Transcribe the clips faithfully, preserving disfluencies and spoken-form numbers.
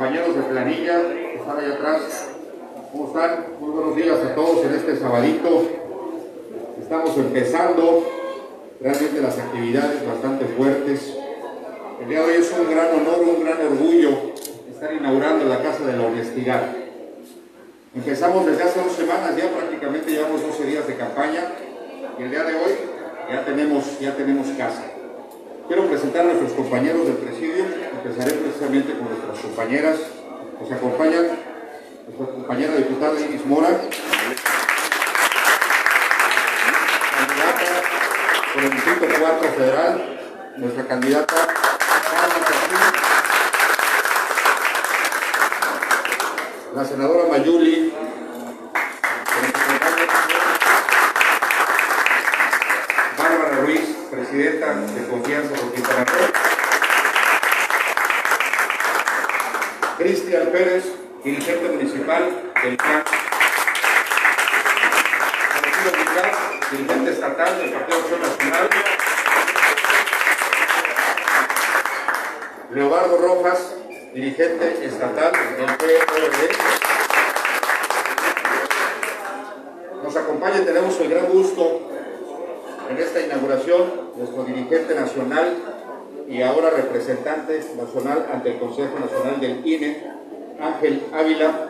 compañeros de planilla que están allá atrás. ¿Cómo están? Muy buenos días a todos en este sabadito. Estamos empezando realmente las actividades bastante fuertes. El día de hoy es un gran honor, un gran orgullo estar inaugurando la Casa de la Honestidad. Empezamos desde hace dos semanas, ya prácticamente llevamos doce días de campaña y el día de hoy ya tenemos, ya tenemos casa. Quiero presentar a nuestros compañeros del presidio. Empezaré precisamente con nuestras compañeras. Nos acompañan nuestra compañera diputada Iris Mora, candidata por el Distrito cuatro Federal, nuestra candidata la senadora Mayuli, Bárbara Ruiz, presidenta de Confianza por Quintana Roo, Cristian Pérez, dirigente municipal del P A N, Alejandro Villar, dirigente estatal del Partido Acción Nacional, Leobardo Rojas, dirigente estatal del P R D. Nos acompaña y tenemos el gran gusto en esta inauguración nuestro dirigente nacional y ahora representante nacional ante el Consejo Nacional del I N E, Ángel Ávila.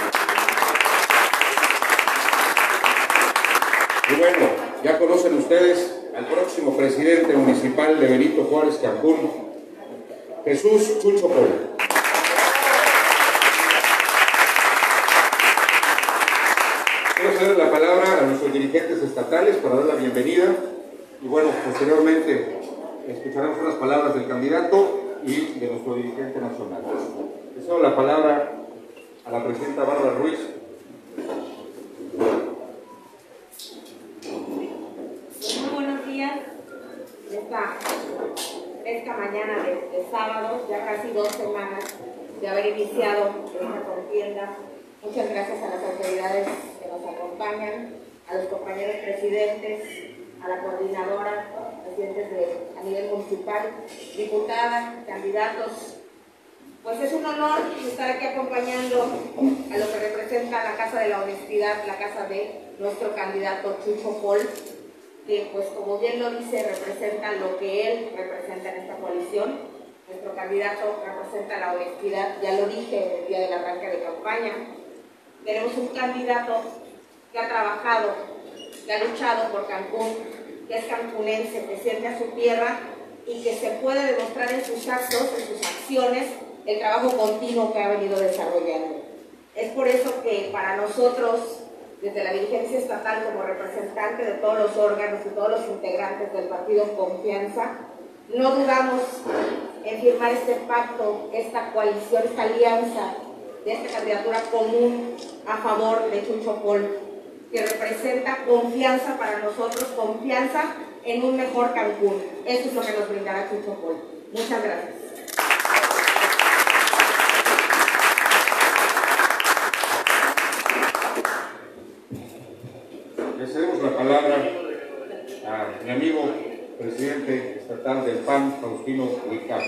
Y bueno, ya conocen ustedes al próximo presidente municipal de Benito Juárez, Cancún, Jesús Chucho Pol. Quiero ceder la palabra a nuestros dirigentes estatales para dar la bienvenida y bueno, posteriormente escucharemos unas palabras del candidato y de nuestro dirigente nacional. Le cedo la palabra a la presidenta Bárbara Ruiz. Muy buenos días. Esta, esta mañana de, de sábado, ya casi dos semanas de haber iniciado esta contienda. Muchas gracias a las autoridades que nos acompañan, a los compañeros presidentes, a la coordinadora, presidentes de, a nivel municipal, diputadas, candidatos. Pues es un honor estar aquí acompañando a lo que representa la Casa de la Honestidad, la casa de nuestro candidato Chucho Pol, que pues como bien lo dice, representa lo que él representa en esta coalición. Nuestro candidato representa la honestidad, ya lo dije el día del arranque de campaña. Tenemos un candidato que ha trabajado, que ha luchado por Cancún, que es cancunense, que siente a su tierra y que se puede demostrar en sus actos, en sus acciones, el trabajo continuo que ha venido desarrollando. Es por eso que para nosotros, desde la dirigencia estatal como representante de todos los órganos y todos los integrantes del partido Confianza, no dudamos en firmar este pacto, esta coalición, esta alianza de esta candidatura común a favor de Chucho Pol, que representa confianza para nosotros, confianza en un mejor Cancún. Eso es lo que nos brindará Chucho Pol. Muchas gracias. Le cedemos la palabra a mi amigo presidente estatal del P A N, Faustino Huicar.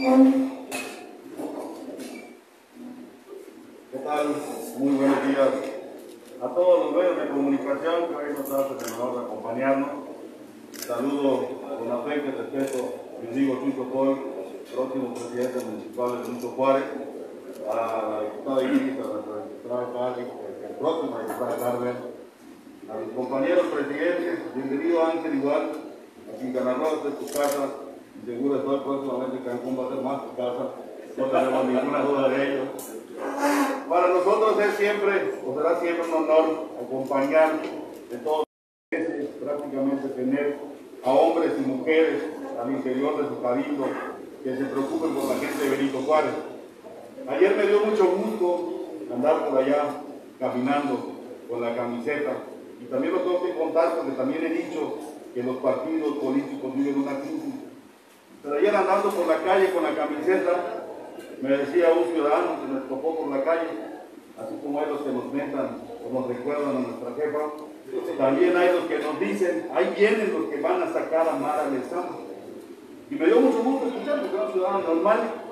¿Qué tal? Muy buenos días a todos los medios de comunicación que hoy nos hacen el honor de acompañarnos. Saludo con afecto y respeto a mi amigo Chucho Pol, próximo presidente municipal de Benito Juárez, a la diputada Iris, a la diputada Cali, el próximo diputada Carmen, a mis compañeros presidentes, bienvenido Ángel igual, a Quintana Roo, de tu casa, y seguro estoy próximamente Cancún va a ser más tu casa, no tenemos ninguna duda de ello. Para nosotros es siempre, o será siempre un honor acompañar de todos los meses, prácticamente tener a hombres y mujeres al interior de su cabildo que se preocupen por la gente de Benito Juárez. Ayer me dio mucho gusto andar por allá caminando con la camiseta y también lo tengo que contar porque también he dicho que los partidos políticos viven una crisis. Pero ayer andando por la calle con la camiseta me decía un ciudadano que me topó por la calle, así como hay los que nos mentan o nos recuerdan a nuestra jefa, también hay los que nos dicen, ahí vienen los que van a sacar a Mara Lezama. Y me dio mucho gusto escuchar, porque era un ciudadano normal,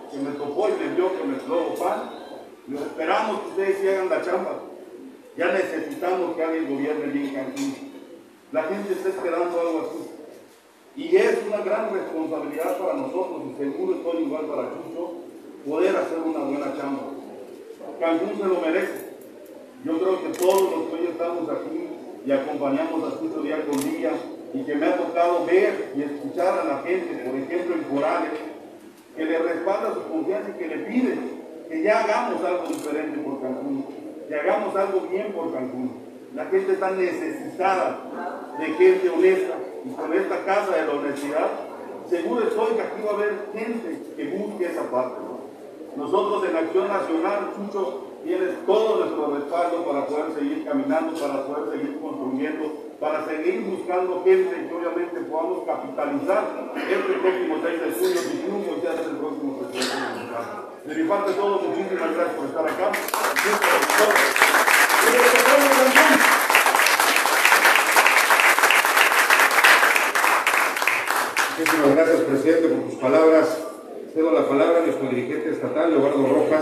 que me topó y me vio que me flojo pan. Nos esperamos que ustedes sí hagan la chamba. Ya necesitamos que alguien gobierne bien Cancún. La gente está esperando algo así. Y es una gran responsabilidad para nosotros, y seguro estoy igual para Chucho, poder hacer una buena chamba. Cancún se lo merece. Yo creo que todos los que hoy estamos aquí y acompañamos a Chucho día con día, y que me ha tocado ver y escuchar a la gente, por ejemplo en Corales, que le respalda su confianza y que le pide que ya hagamos algo diferente por Cancún, que hagamos algo bien por Cancún. La gente está necesitada de gente honesta, y con esta casa de la honestidad, seguro estoy que aquí va a haber gente que busque esa parte, ¿no? Nosotros en Acción Nacional, Chucho, tienes todo nuestro respaldo para poder seguir caminando, para poder seguir construyendo, para seguir buscando gente que obviamente podamos capitalizar este próximo seis de junio, si Chucho ya es el próximo presidente municipal. De mi parte todo, muchísimas gracias por estar acá. Muchísimas gracias, presidente, por tus palabras. Cedo la palabra a nuestro dirigente estatal, Leobardo Rojas.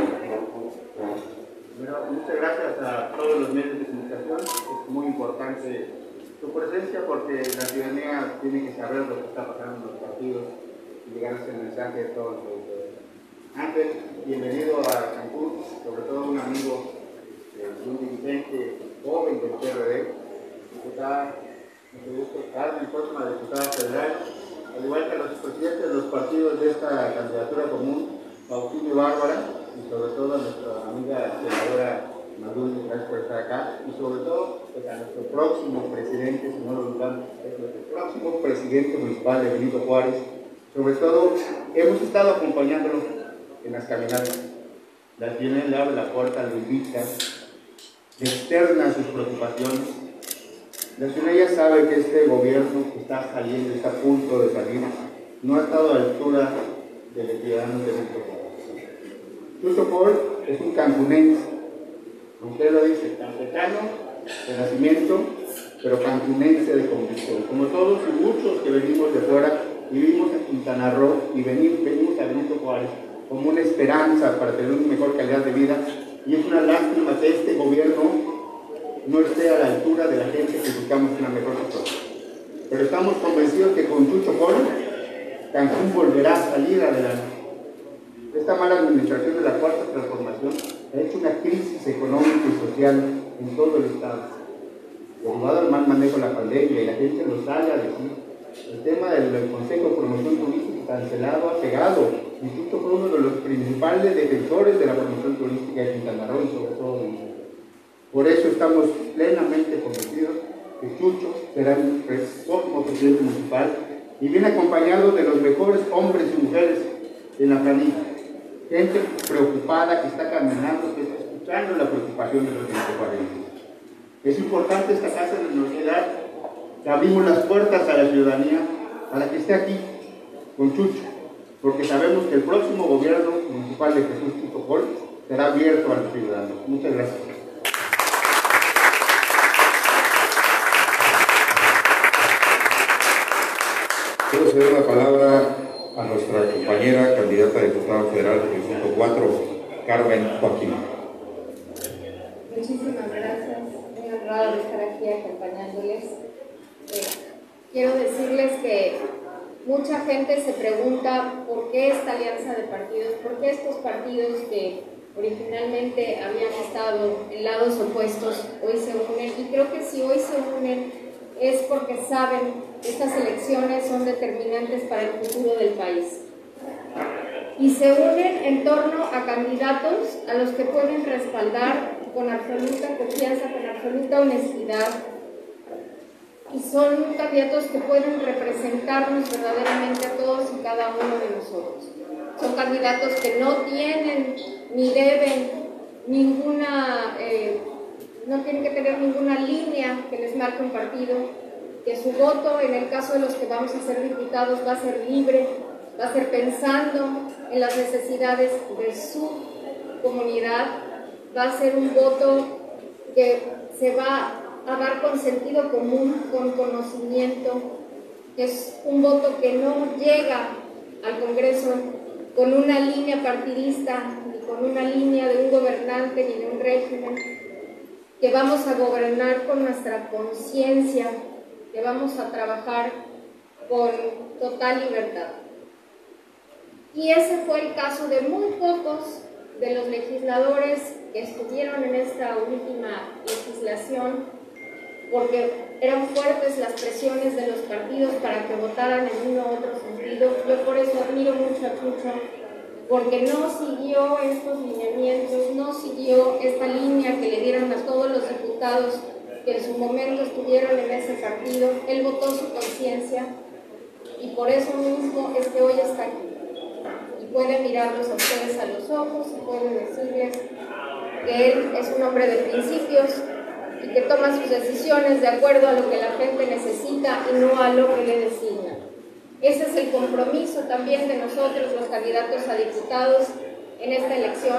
Bueno, muchas gracias a todos los medios de comunicación. Es muy importante su presencia porque la ciudadanía tiene que saber lo que está pasando en los partidos y llegar ese mensaje de todos los auditores. Ángel, bienvenido a Cancún, sobre todo un amigo, este, un dirigente joven del P R D, diputada, mucho gusto, Carmen, próxima diputada federal, al igual que a los presidentes de los partidos de esta candidatura común, Faustino y Bárbara, y sobre todo a nuestra amiga senadora Maduro, gracias por estar acá, y sobre todo pues, a nuestro próximo presidente, señor Oludán, es nuestro próximo presidente municipal de Benito Juárez. Sobre todo, hemos estado acompañándolo en las caminatas. La tiene, le abre la puerta, lo invita, le externa sus preocupaciones. La ciudadanía sabe que este gobierno que está saliendo, está a punto de salir, no ha estado a la altura de los ciudadanos de Benito Juárez. Chucho Paul es un cancunense, usted lo dice, campechano de nacimiento, pero cancunense de convicción. Como todos y muchos que venimos de fuera, vivimos en Quintana Roo y venimos, venimos a Benito Juárez como una esperanza para tener una mejor calidad de vida, y es una lástima que este gobierno no esté a la altura de la gente que buscamos una mejor situación. Pero estamos convencidos que con Chucho Paul, Cancún volverá a salir adelante. Esta mala administración de la cuarta transformación ha hecho una crisis económica y social en todo el estado. Derivado al mal manejo de la pandemia, y la gente lo sale a decir, el tema del Consejo de Promoción Turística cancelado ha pegado. Y Chucho fue uno de los principales defensores de la promoción turística de Quintana Roo y sobre todo de México. Por eso estamos plenamente convencidos que Chucho será el próximo presidente municipal y viene acompañado de los mejores hombres y mujeres en la planilla. Gente preocupada que está caminando, que está escuchando la preocupación de los benitojuarenses. Es importante esta casa de la sociedad, que abrimos las puertas a la ciudadanía para que esté aquí con Chucho, porque sabemos que el próximo gobierno municipal de Jesús Chucho Paul será abierto a los ciudadanos. Muchas gracias. Quiero ceder la palabra a nuestra compañera candidata a diputada federal del Distrito cuatro, Carmen Joaquín. Muchísimas gracias, muy honrado de estar aquí acompañándoles. Eh, quiero decirles que mucha gente se pregunta por qué esta alianza de partidos, por qué estos partidos que originalmente habían estado en lados opuestos hoy se unen, y creo que si hoy se unen es porque saben que estas elecciones son determinantes para el futuro del país. Y se unen en torno a candidatos a los que pueden respaldar con absoluta confianza, con absoluta honestidad, y son candidatos que pueden representarnos verdaderamente a todos y cada uno de nosotros. Son candidatos que no tienen ni deben ninguna, eh, no tienen que tener ninguna línea que les marque un partido, que su voto, en el caso de los que vamos a ser diputados, va a ser libre, va a ser pensando en las necesidades de su comunidad, va a ser un voto que se va a dar con sentido común, con conocimiento, que es un voto que no llega al Congreso con una línea partidista, ni con una línea de un gobernante, ni de un régimen, que vamos a gobernar con nuestra conciencia, que vamos a trabajar con total libertad. Y ese fue el caso de muy pocos de los legisladores que estuvieron en esta última legislación, porque eran fuertes las presiones de los partidos para que votaran en uno u otro sentido. Yo por eso admiro mucho a Chucho, porque no siguió estos lineamientos, no siguió esta línea que le dieron a todos los diputados que en su momento estuvieron en ese partido. Él votó su conciencia y por eso mismo es que hoy está aquí. Y puede mirarlos a ustedes a los ojos y puede decirles que él es un hombre de principios y que toma sus decisiones de acuerdo a lo que la gente necesita y no a lo que le designa. Ese es el compromiso también de nosotros, los candidatos a diputados, en esta elección.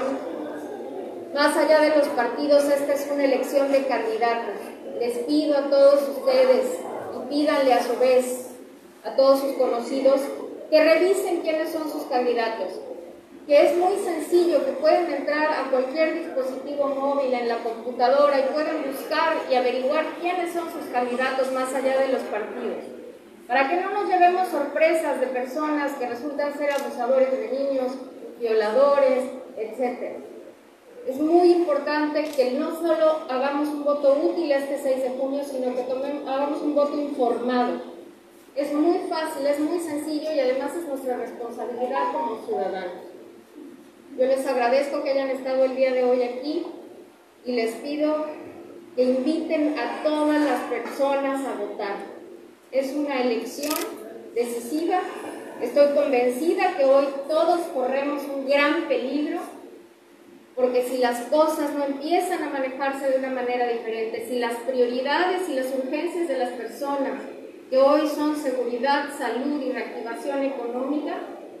Más allá de los partidos, esta es una elección de candidatos. Les pido a todos ustedes, y pídanle a su vez a todos sus conocidos, que revisen quiénes son sus candidatos, que es muy sencillo, que pueden entrar a cualquier dispositivo móvil en la computadora y pueden buscar y averiguar quiénes son sus candidatos más allá de los partidos, para que no nos llevemos sorpresas de personas que resultan ser abusadores de niños, violadores, etcétera. Es muy importante que no solo hagamos un voto útil este seis de junio, sino que tomemos, hagamos un voto informado. Es muy fácil, es muy sencillo y además es nuestra responsabilidad como ciudadanos. Yo les agradezco que hayan estado el día de hoy aquí y les pido que inviten a todas las personas a votar. Es una elección decisiva. Estoy convencida que hoy todos corremos un gran peligro, porque si las cosas no empiezan a manejarse de una manera diferente, si las prioridades y las urgencias de las personas que hoy son seguridad, salud y reactivación económica,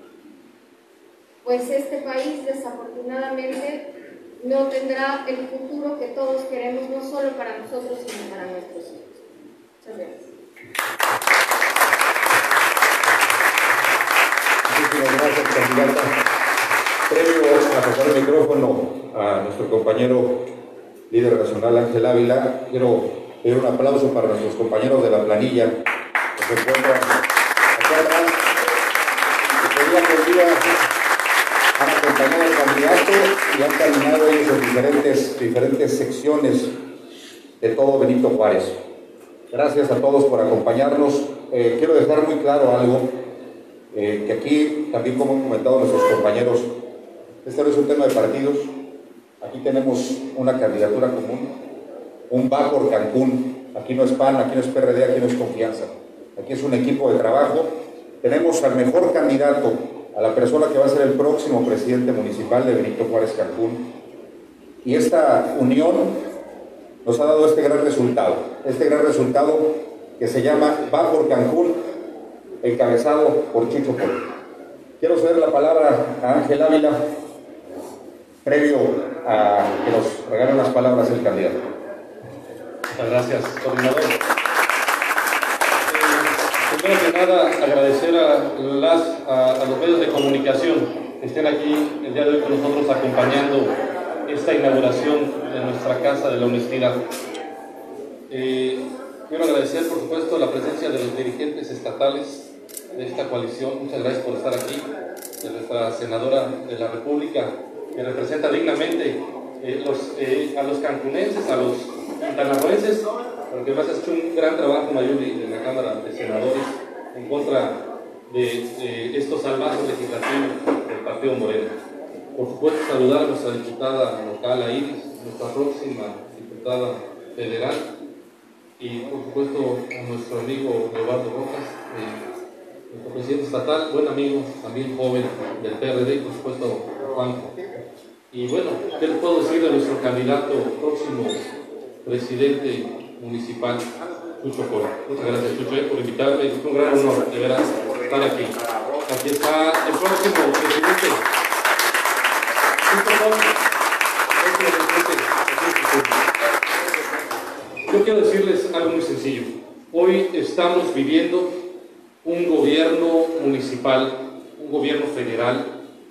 pues este país desafortunadamente no tendrá el futuro que todos queremos, no solo para nosotros, sino para nuestros hijos. Muchas gracias. Muchísimas gracias, candidata. Previo a pasar el micrófono a nuestro compañero líder nacional Ángel Ávila, quiero pedir un aplauso para nuestros compañeros de la planilla que se encuentran acá atrás, que día por día han acompañado al candidato y han caminado ellos en diferentes, diferentes secciones de todo Benito Juárez. Gracias a todos por acompañarnos. Eh, quiero dejar muy claro algo, eh, que aquí, también como han comentado nuestros compañeros, este no es un tema de partidos. Aquí tenemos una candidatura común, un va por Cancún. Aquí no es P A N, aquí no es P R D, aquí no es Confianza. Aquí es un equipo de trabajo. Tenemos al mejor candidato, a la persona que va a ser el próximo presidente municipal de Benito Juárez, Cancún. Y esta unión nos ha dado este gran resultado, este gran resultado que se llama Va por Cancún, encabezado por Chucho Pol. Quiero ceder la palabra a Ángel Ávila, previo a que nos regalen las palabras el candidato. Muchas gracias, coordinador. Eh, primero que nada, agradecer a, las, a, a los medios de comunicación que estén aquí el día de hoy con nosotros acompañando esta inauguración de nuestra Casa de la Honestidad. Eh, quiero agradecer, por supuesto, la presencia de los dirigentes estatales de esta coalición. Muchas gracias por estar aquí, de nuestra senadora de la República, que representa dignamente eh, los, eh, a los cancunenses, a los quintanarroenses, porque además ha hecho un gran trabajo, Mayuli, en la Cámara de Senadores en contra de, de estos salvajes legislativos del Partido Moreno. Por supuesto, saludar a nuestra diputada local, a Iris, nuestra próxima diputada federal, y por supuesto a nuestro amigo Leobardo Rojas, eh, nuestro presidente estatal, buen amigo, también joven del P R D, y por supuesto Juanjo. Y bueno, ¿qué les puedo decir de nuestro candidato próximo presidente municipal, Chucho Pol? Muchas gracias, Chucho, por invitarme. Es un gran honor, de veras, estar aquí. Aquí está el próximo presidente. Chucho Pol, yo quiero decirles algo muy sencillo. Hoy estamos viviendo un gobierno municipal, un gobierno federal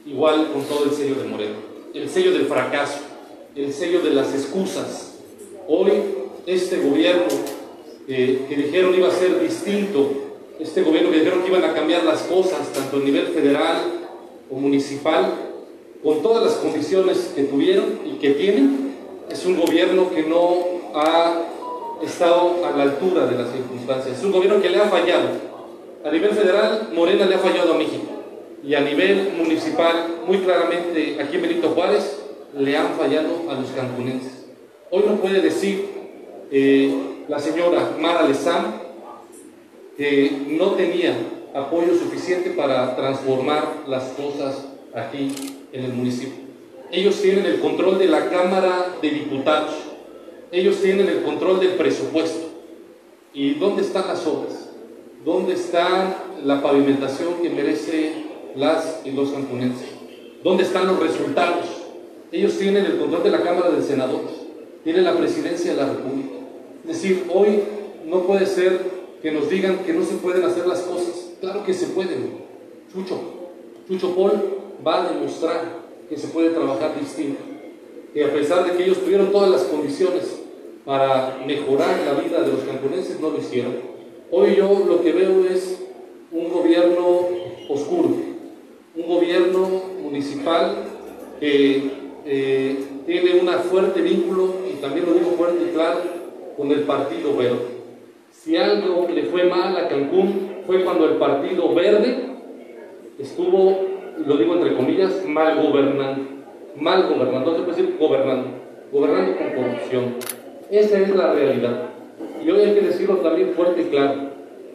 igual con todo el sello de Morena, el sello del fracaso, el sello de las excusas. Hoy este gobierno eh, que dijeron iba a ser distinto, este gobierno que dijeron que iban a cambiar las cosas, tanto a nivel federal o municipal, con todas las condiciones que tuvieron y que tienen, es un gobierno que no ha estado a la altura de las circunstancias, es un gobierno que le ha fallado. A nivel federal, Morena le ha fallado a México, y a nivel municipal, muy claramente aquí en Benito Juárez, le han fallado a los cancunenses. Hoy no puede decir eh, la señora Mara Lezama que no tenía apoyo suficiente para transformar las cosas aquí en el municipio. Ellos tienen el control de la Cámara de Diputados, ellos tienen el control del presupuesto. ¿Y dónde están las obras? ¿Dónde está la pavimentación que merece las y los cancunenses? ¿Dónde están los resultados? Ellos tienen el control de la Cámara de Senadores, tienen la presidencia de la República. Es decir, hoy no puede ser que nos digan que no se pueden hacer las cosas. Claro que se pueden. Chucho, Chucho Paul va a demostrar que se puede trabajar distinto, que a pesar de que ellos tuvieron todas las condiciones para mejorar la vida de los cancunenses, no lo hicieron. Hoy yo lo que veo es un gobierno oscuro, un gobierno municipal que eh, tiene un fuerte vínculo, y también lo digo fuerte y claro, con el Partido Verde. Si algo le fue mal a Cancún fue cuando el Partido Verde estuvo, lo digo entre comillas, mal gobernando, mal gobernando, no se puede decir gobernando, gobernando con corrupción. Esa es la realidad. Y hoy hay que decirlo también fuerte y claro.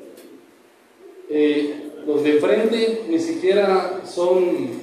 Eh, los de enfrente ni siquiera son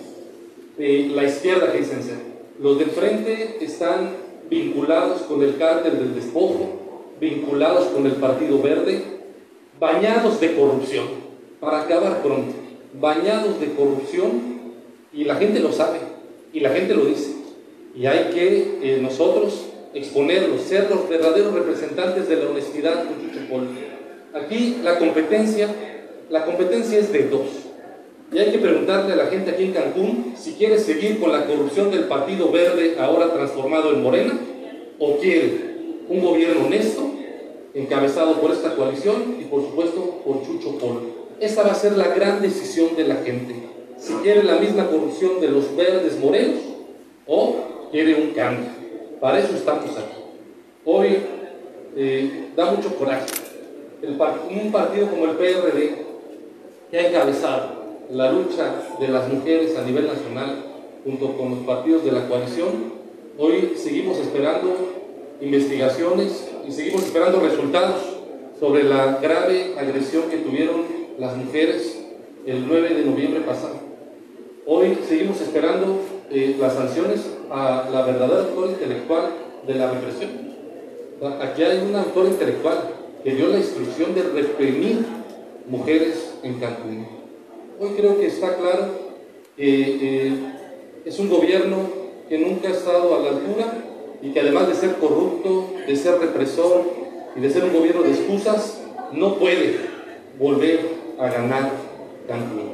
eh, la izquierda que dicen ser. Los de enfrente están vinculados con el cártel del despojo, vinculados con el Partido Verde, bañados de corrupción, para acabar pronto, bañados de corrupción, y la gente lo sabe, y la gente lo dice, y hay que eh, nosotros exponerlos, ser los verdaderos representantes de la honestidad con Chucho Paul. Aquí la competencia, la competencia es de dos, y hay que preguntarle a la gente aquí en Cancún si quiere seguir con la corrupción del Partido Verde, ahora transformado en Morena, o quiere un gobierno honesto, encabezado por esta coalición y por supuesto por Chucho Paul. Esta va a ser la gran decisión de la gente, si quiere la misma corrupción de los verdes morenos o quiere un cambio. Para eso estamos aquí. Hoy eh, da mucho coraje el part un partido como el P R D, que ha encabezado la lucha de las mujeres a nivel nacional junto con los partidos de la coalición. Hoy seguimos esperando investigaciones y seguimos esperando resultados sobre la grave agresión que tuvieron las mujeres el nueve de noviembre pasado. Hoy seguimos esperando eh, las sanciones a la verdadera autora intelectual de la represión. Aquí hay un autor intelectual que dio la instrucción de reprimir mujeres en Cancún. Hoy creo que está claro que eh, es un gobierno que nunca ha estado a la altura, y que además de ser corrupto, de ser represor y de ser un gobierno de excusas, no puede volver a ganar Cancún.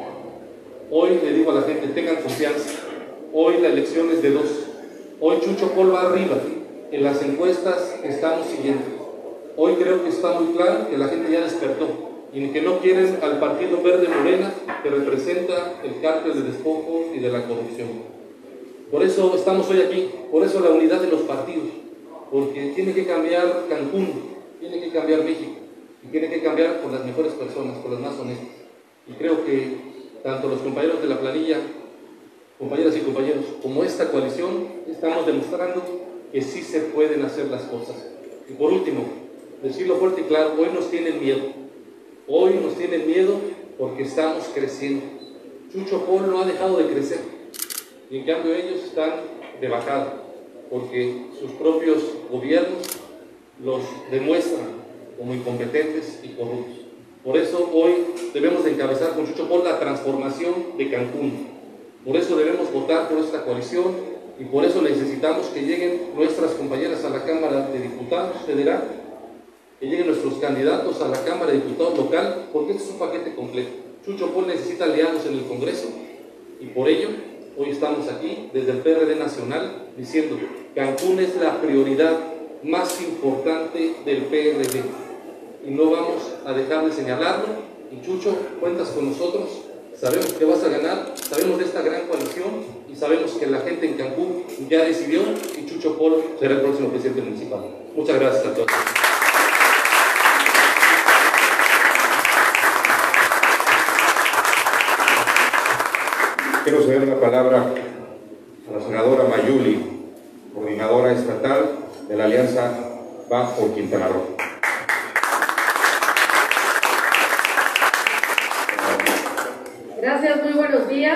Hoy le digo a la gente, tengan confianza. Hoy la elección es de dos. Hoy Chucho Paul va arriba en las encuestas que estamos siguiendo. Hoy creo que está muy claro que la gente ya despertó y que no quieren al Partido Verde Morena, que representa el cártel de despojo y de la corrupción. Por eso estamos hoy aquí, por eso la unidad de los partidos, porque tiene que cambiar Cancún, tiene que cambiar México, y tiene que cambiar por las mejores personas, por las más honestas. Y creo que tanto los compañeros de la planilla, compañeras y compañeros, como esta coalición, estamos demostrando que sí se pueden hacer las cosas. Y por último, decirlo fuerte y claro, hoy nos tienen miedo, hoy nos tienen miedo porque estamos creciendo. Chucho Paul no ha dejado de crecer. Y en cambio ellos están de bajada, porque sus propios gobiernos los demuestran como incompetentes y corruptos. Por eso hoy debemos de encabezar con Chucho Paul la transformación de Cancún. Por eso debemos votar por esta coalición y por eso necesitamos que lleguen nuestras compañeras a la Cámara de Diputados Federal, que lleguen nuestros candidatos a la Cámara de Diputados local, porque este es un paquete completo. Chucho Paul necesita aliados en el Congreso y por ello hoy estamos aquí desde el P R D Nacional diciendo que Cancún es la prioridad más importante del P R D y no vamos a dejar de señalarlo. Y Chucho, cuentas con nosotros, sabemos que vas a ganar, sabemos de esta gran coalición y sabemos que la gente en Cancún ya decidió y Chucho Paul será el próximo presidente municipal. Muchas gracias a todos. Quiero ceder la palabra a la senadora Mayuli, coordinadora estatal de la Alianza Va por Quintana Roo. Gracias, muy buenos días.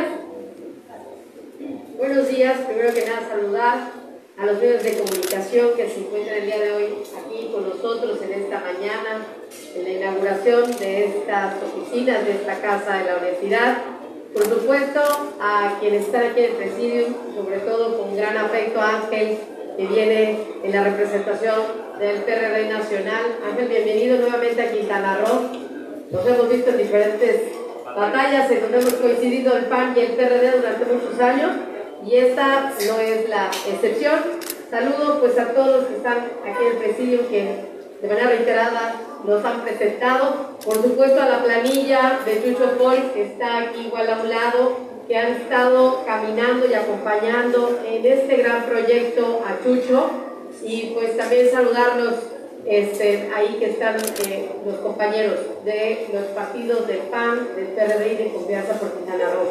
Buenos días, primero que nada saludar a los medios de comunicación que se encuentran el día de hoy aquí con nosotros en esta mañana, en la inauguración de estas oficinas, de esta Casa de la Honestidad. Por supuesto, a quienes están aquí en el presidium, sobre todo con gran afecto a Ángel, que viene en la representación del P R D Nacional. Ángel, bienvenido nuevamente a Quintana Roo. Nos hemos visto en diferentes batallas en donde hemos coincidido el P A N y el P R D durante muchos años, y esta no es la excepción. Saludo pues a todos los que están aquí en el presidio, que de manera reiterada nos han presentado, por supuesto a la planilla de Chucho Paul, que está aquí igual a un lado, que han estado caminando y acompañando en este gran proyecto a Chucho, y pues también saludarlos este, ahí que están eh, los compañeros de los partidos del P A N, del P R D y de Confianza por Quintana Roo.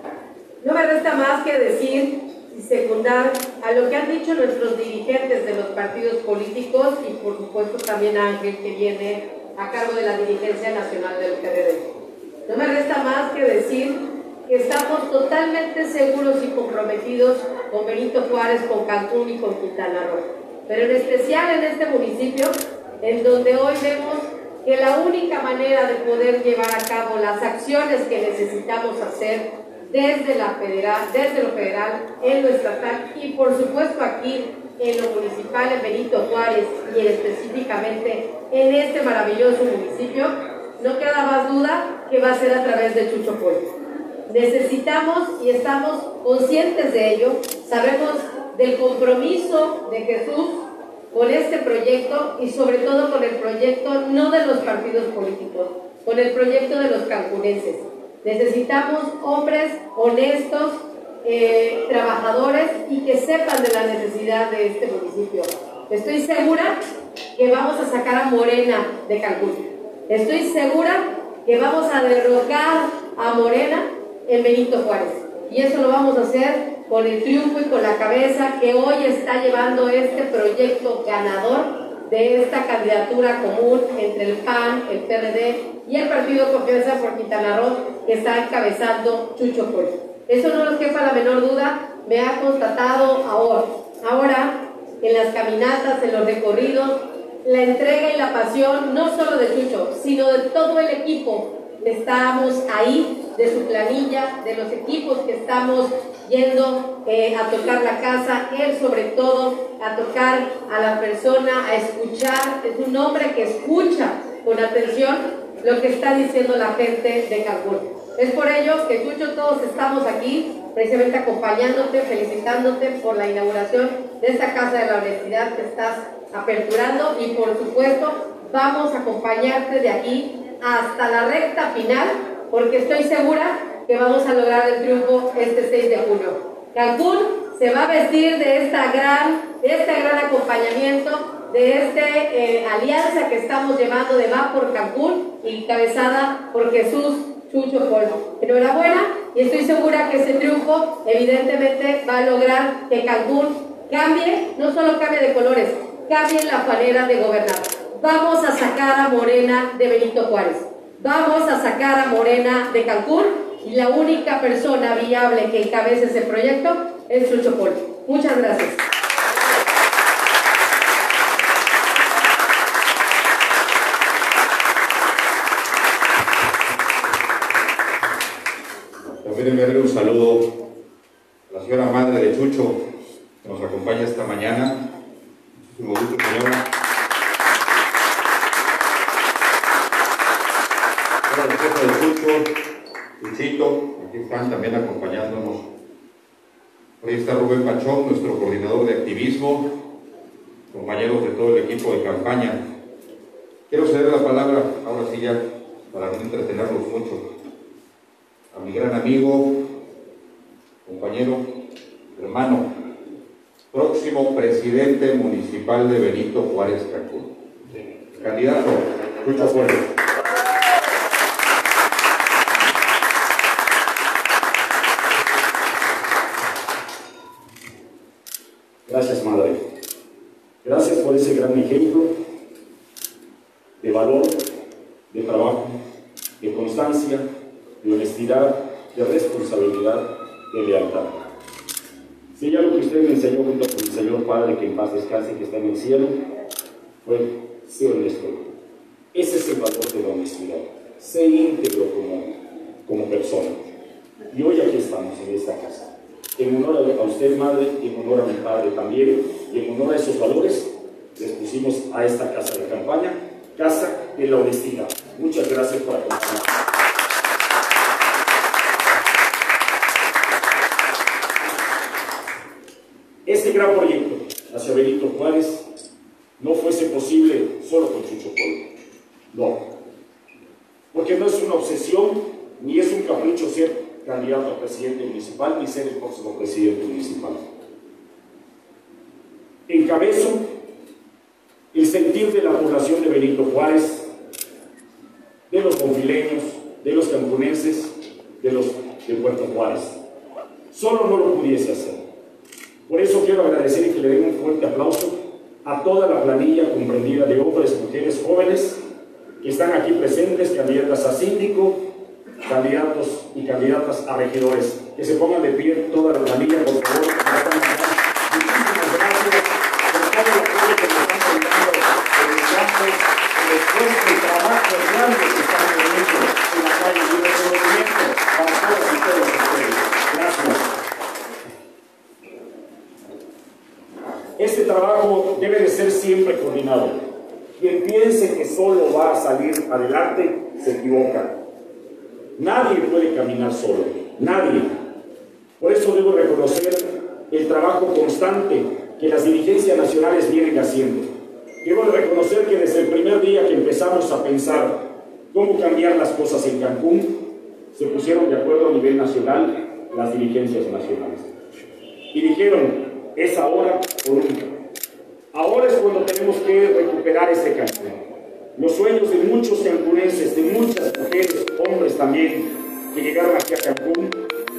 No me resta más que decir y secundar a lo que han dicho nuestros dirigentes de los partidos políticos y por supuesto también Ángel, que viene a cargo de la dirigencia nacional del P R D. No me resta más que decir que estamos totalmente seguros y comprometidos con Benito Juárez, con Cancún y con Quintana Roo, pero en especial en este municipio, en donde hoy vemos que la única manera de poder llevar a cabo las acciones que necesitamos hacer desde la federal, desde lo federal, en lo estatal y por supuesto aquí en lo municipal, en Benito Juárez y en específicamente en este maravilloso municipio, no queda más duda que va a ser a través de Chucho Paul. Necesitamos y estamos conscientes de ello, sabemos del compromiso de Jesús con este proyecto y sobre todo con el proyecto no de los partidos políticos, con el proyecto de los cancunenses. Necesitamos hombres honestos, eh, trabajadores y que sepan de la necesidad de este municipio. Estoy segura que vamos a sacar a Morena de Cancún. Estoy segura que vamos a derrocar a Morena en Benito Juárez. Y eso lo vamos a hacer con el triunfo y con la cabeza que hoy está llevando este proyecto ganador de esta candidatura común entre el P A N, el P R D y el Partido Confianza por Quintana Roo, que está encabezando Chucho Paul. Eso no nos quepa la menor duda, me ha constatado ahora, ahora en las caminatas, en los recorridos, la entrega y la pasión no solo de Chucho, sino de todo el equipo. Estamos ahí, de su planilla, de los equipos que estamos yendo eh, a tocar la casa, él sobre todo a tocar a la persona, a escuchar. Es un hombre que escucha con atención lo que está diciendo la gente de Cancún. Es por ello que Chucho, todos estamos aquí precisamente acompañándote, felicitándote por la inauguración de esta Casa de la Honestidad que estás aperturando, y por supuesto vamos a acompañarte de aquí hasta la recta final, porque estoy segura que vamos a lograr el triunfo este seis de junio. Cancún se va a vestir de esta gran, de este gran acompañamiento, de esta eh, alianza que estamos llevando de Va por Cancún, encabezada por Jesús Chucho Paul. Enhorabuena, y estoy segura que ese triunfo evidentemente va a lograr que Cancún cambie, no solo cambie de colores, cambie la manera de gobernar. Vamos a sacar a Morena de Benito Juárez, vamos a sacar a Morena de Cancún, y la única persona viable que encabece ese proyecto es Chucho Paul. Muchas gracias. También enviarle un saludo a la señora madre de Chucho, que nos acompaña esta mañana. Muchísimo gusto, señora. Hola, la jefa de Chucho, Luchito, aquí están también acompañándonos está Rubén Pachón, nuestro coordinador de activismo, compañeros de todo el equipo de campaña. Quiero ceder la palabra, ahora sí ya, para no entretenerlos mucho, a mi gran amigo, compañero, hermano, próximo presidente municipal de Benito Juárez, Cancún. Candidato, Chucho Fuerte. Gracias, madre. Gracias por ese gran ejemplo de valor, de trabajo, de constancia, de honestidad, de responsabilidad, de lealtad. Si hay algo que usted me enseñó junto con el Señor Padre, que en paz descanse, que está en el cielo, fue ser honesto. Ese es el valor de la honestidad. Sé íntegro como, como persona. Y hoy aquí estamos en esta casa. En honor a usted, madre, y en honor a mi padre también, y en honor a esos valores, les pusimos a esta casa de campaña, Casa de la Honestidad. Muchas gracias por acompañarnos. Este gran proyecto hacia Benito Juárez no fuese posible solo con Chucho Polo. No. Porque no es una obsesión, ni es un capricho ser candidato a presidente municipal, ni ser el próximo presidente municipal. Encabezo el sentir de la población de Benito Juárez, de los confileños, de los cancunenses, de los de Puerto Juárez. Solo no lo pudiese hacer. Por eso quiero agradecer y que le den un fuerte aplauso a toda la planilla comprendida de hombres, mujeres, jóvenes que están aquí presentes, candidatas a síndico, candidatos y candidatas a regidores. Que se pongan de pie toda la planilla, por favor. Muchísimas gracias por todo el apoyo que nos están brindando en el campo, el esfuerzo, el trabajo grande que están teniendo en la calle y el reconocimiento para todos y todos ustedes. Gracias. Este trabajo debe de ser siempre coordinado. Quien piense que solo va a salir adelante, se equivoca. Nadie puede caminar solo, nadie. Por eso debo reconocer el trabajo constante que las dirigencias nacionales vienen haciendo. Debo reconocer que desde el primer día que empezamos a pensar cómo cambiar las cosas en Cancún, se pusieron de acuerdo a nivel nacional las dirigencias nacionales. Y dijeron, es ahora o nunca. Ahora es cuando tenemos que recuperar este Cancún. Los sueños de muchos cancunenses, de muchas mujeres, hombres también, que llegaron aquí a Cancún,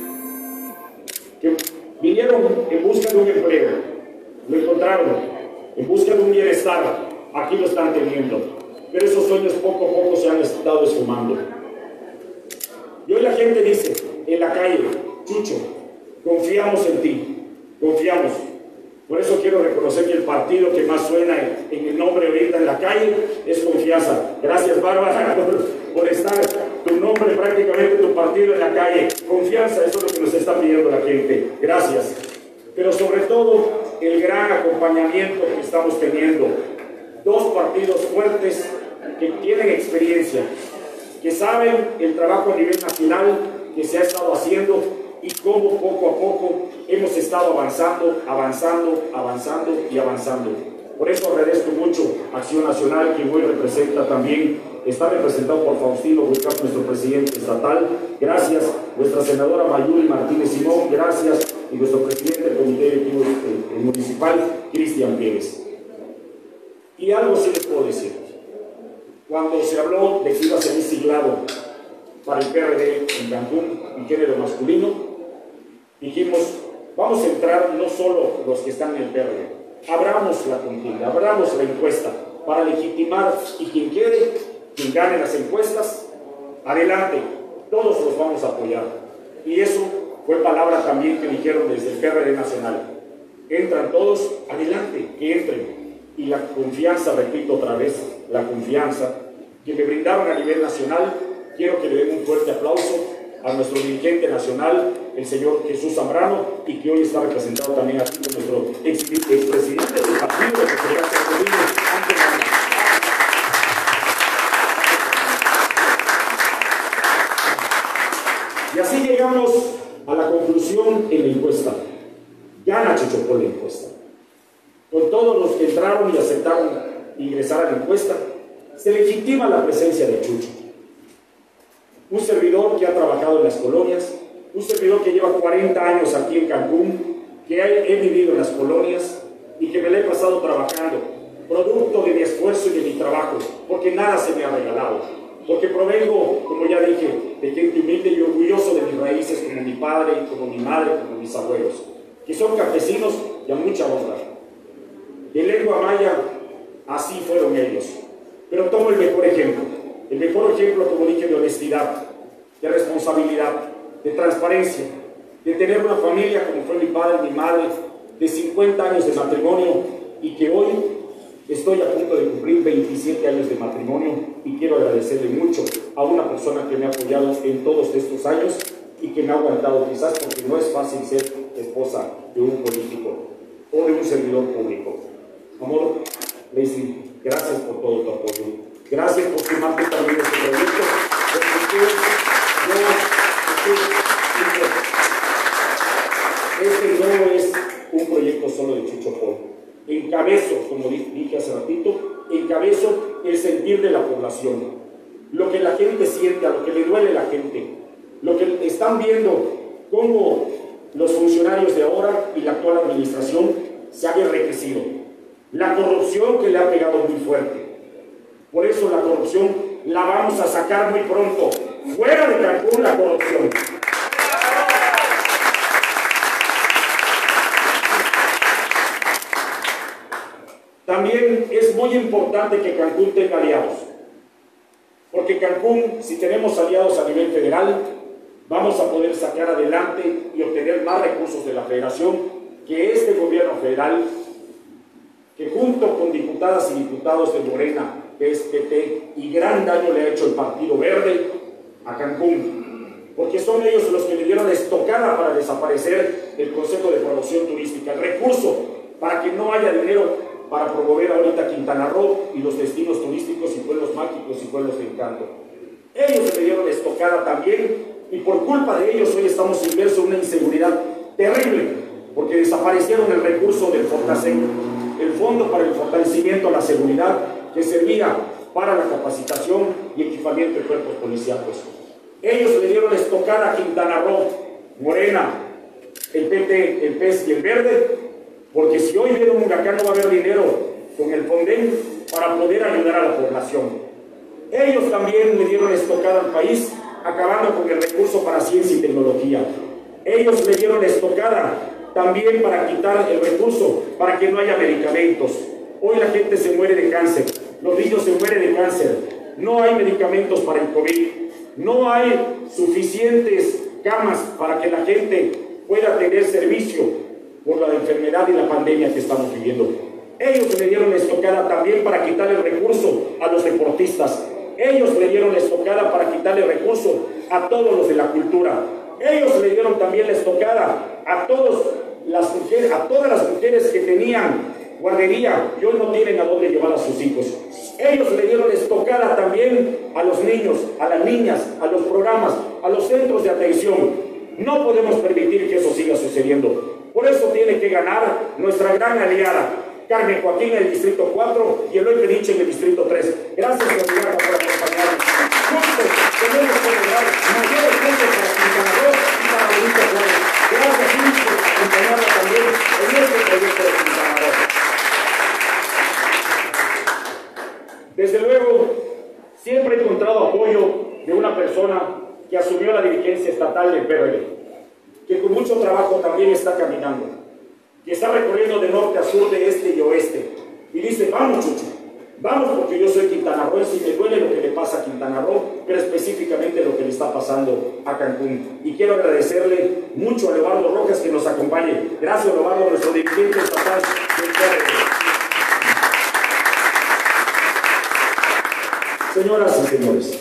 que vinieron en busca de un empleo, lo encontraron, en busca de un bienestar, aquí lo están teniendo, pero esos sueños poco a poco se han estado esfumando. Y hoy la gente dice, en la calle, Chucho, confiamos en ti, confiamos. Por eso quiero reconocer que el partido que más suena en el nombre ahorita en la calle es Confianza. Gracias, Bárbara, por, por estar tu nombre, prácticamente tu partido en la calle. Confianza, eso es lo que nos está pidiendo la gente. Gracias. Pero sobre todo, el gran acompañamiento que estamos teniendo. Dos partidos fuertes que tienen experiencia, que saben el trabajo a nivel nacional que se ha estado haciendo y cómo poco a poco hemos estado avanzando, avanzando, avanzando y avanzando. Por eso agradezco mucho a Acción Nacional, que hoy representa también, está representado por Faustino Huicac, nuestro presidente estatal. Gracias, nuestra senadora Mayuri Martínez Simón, gracias, y nuestro presidente del Comité Directivo Municipal, Cristian Pérez. Y algo sí les puedo decir. Cuando se habló de que iba a ser siglado para el P R D en Cancún, en género masculino, dijimos, vamos a entrar no solo los que están en el P R D, abramos la contienda, abramos la encuesta para legitimar, y quien quiere, quien gane las encuestas, adelante, todos los vamos a apoyar. Y eso fue palabra también que dijeron desde el P R D nacional. Entran todos, adelante, que entren. Y la confianza, repito otra vez, la confianza que me brindaron a nivel nacional, quiero que le den un fuerte aplauso a nuestro dirigente nacional, el señor Jesús Zambrano, y que hoy está representado también aquí con nuestro ex, expresidente del partido, el señor Ángel Manuel. Y así llegamos a la conclusión en la encuesta. todos los que entraron y aceptaron ingresar a la encuesta, se legitima la presencia de Chucho. Un servidor que ha trabajado en las colonias, un servidor que lleva cuarenta años aquí en Cancún, que he, he vivido en las colonias y que me la he pasado trabajando, producto de mi esfuerzo y de mi trabajo, porque nada se me ha regalado, porque provengo, como ya dije, de gente humilde y orgulloso de mis raíces, como mi padre, como mi madre, como mis abuelos, que son campesinos y a mucha honra. En lengua maya, así fueron ellos. Pero tomo el mejor ejemplo, el mejor ejemplo, como dije, de honestidad, de responsabilidad, de transparencia, de tener una familia como fue mi padre, mi madre, de cincuenta años de matrimonio, y que hoy estoy a punto de cumplir veintisiete años de matrimonio, y quiero agradecerle mucho a una persona que me ha apoyado en todos estos años y que me ha aguantado, quizás porque no es fácil ser esposa de un político o de un servidor público. Amor, Leslie, gracias por todo tu apoyo. Gracias por sumarte también a este proyecto. Porque usted, yo, usted, este no es un proyecto solo de Chucho Pol. Encabezo, como dije hace ratito, encabezo el sentir de la población. Lo que la gente siente, a lo que le duele a la gente. Lo que están viendo, cómo los funcionarios de ahora y la actual administración se han enriquecido. La corrupción que le ha pegado muy fuerte. Por eso la corrupción la vamos a sacar muy pronto. Fuera de Cancún la corrupción. También es muy importante que Cancún tenga aliados. Porque Cancún, si tenemos aliados a nivel federal, vamos a poder sacar adelante y obtener más recursos de la federación que este gobierno federal, que junto con diputadas y diputados de Morena, P S P T, y gran daño le ha hecho el Partido Verde a Cancún, porque son ellos los que le dieron la estocada para desaparecer el Consejo de Promoción Turística, el recurso para que no haya dinero para promover ahorita Quintana Roo y los destinos turísticos y pueblos mágicos y pueblos de encanto. Ellos le dieron la estocada también, y por culpa de ellos hoy estamos inmersos en una inseguridad terrible, porque desaparecieron el recurso del Fortasec, el Fondo para el Fortalecimiento a la Seguridad, que servía para la capacitación y equipamiento de cuerpos policíacos. Ellos le dieron la estocada a Quintana Roo, Morena, el P T, el P E S y el Verde, porque si hoy viene un huracán no va a haber dinero con el Fonden para poder ayudar a la población. Ellos también le dieron la estocada al país, acabando con el recurso para ciencia y tecnología. Ellos le dieron la estocada también para quitar el recurso para que no haya medicamentos. Hoy la gente se muere de cáncer, los niños se mueren de cáncer, no hay medicamentos para el COVID, no hay suficientes camas para que la gente pueda tener servicio por la enfermedad y la pandemia que estamos viviendo. Ellos le dieron la estocada también para quitar el recurso a los deportistas. Ellos le dieron la estocada para quitarle recurso a todos los de la cultura. Ellos le dieron también la estocada a, todos las mujeres, a todas las mujeres que tenían guardería y hoy no tienen a dónde llevar a sus hijos. Ellos le dieron la estocada también a los niños, a las niñas, a los programas, a los centros de atención. No podemos permitir que eso siga sucediendo. Por eso tiene que ganar nuestra gran aliada, Carmen Joaquín en el Distrito cuatro y Eloy Peniche en el Distrito tres. Gracias, candidata, por acompañarnos. Juntos tenemos que lograr mayores puntos para Quintana Roo y para Benito Juárez. Gracias, Luis, por acompañarnos también en este proyecto de Quintana Roo. Desde luego, siempre he encontrado apoyo de una persona que asumió la dirigencia estatal del P R D, que con mucho trabajo también está caminando, que está recorriendo de norte a sur, de este y oeste, y dice, vamos Chucho, vamos porque yo soy quintanarroense y me duele lo que le pasa a Quintana Roo, pero específicamente lo que le está pasando a Cancún. Y quiero agradecerle mucho a Leobardo Rojas que nos acompañe. Gracias, Leobardo, nuestro dirigente estatal del P R D. Señoras y señores,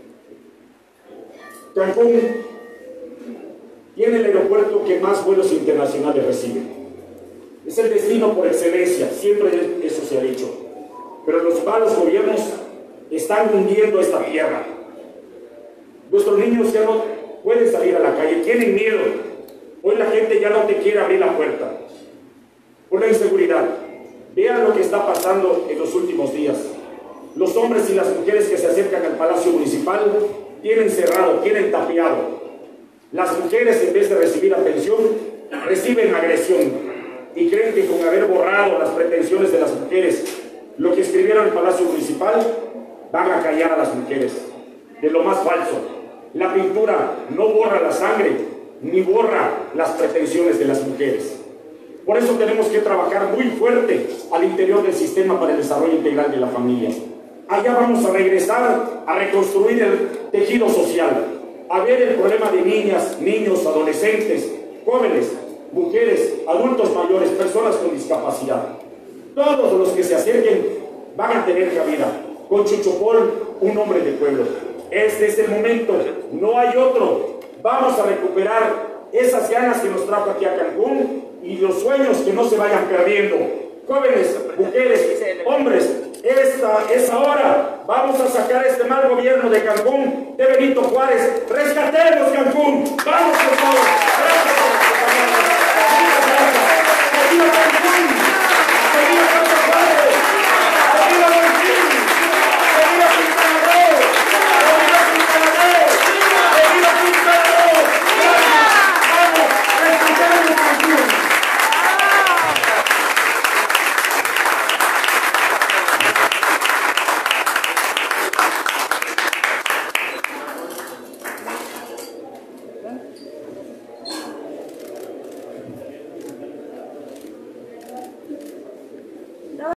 Cancún tiene el aeropuerto que más vuelos internacionales recibe. Es el destino por excelencia, siempre eso se ha dicho. Pero los malos gobiernos están hundiendo esta tierra. Nuestros niños ya no pueden salir a la calle, tienen miedo. Hoy la gente ya no te quiere abrir la puerta por la inseguridad. Ve está pasando en los últimos días. Los hombres y las mujeres que se acercan al Palacio Municipal tienen cerrado, tienen tapiado. Las mujeres, en vez de recibir atención, reciben agresión y creen que con haber borrado las pretensiones de las mujeres, lo que escribieron en el Palacio Municipal, van a callar a las mujeres. De lo más falso, la pintura no borra la sangre ni borra las pretensiones de las mujeres. Por eso tenemos que trabajar muy fuerte al interior del sistema para el desarrollo integral de la familia. Allá vamos a regresar a reconstruir el tejido social, a ver el problema de niñas, niños, adolescentes, jóvenes, mujeres, adultos mayores, personas con discapacidad. Todos los que se acerquen van a tener cabida. Con Chucho Paul, un hombre de pueblo. Este es el momento, no hay otro. Vamos a recuperar esas ganas que nos trajo aquí a Cancún y los sueños que no se vayan perdiendo. Jóvenes, mujeres, hombres, esta es ahora. Vamos a sacar este mal gobierno de Cancún, de Benito Juárez. ¡Rescatemos Cancún! ¡Vamos por todos! ¡Gracias por acompañarnos! ¡Muchas gracias! ¡Viva Cancún!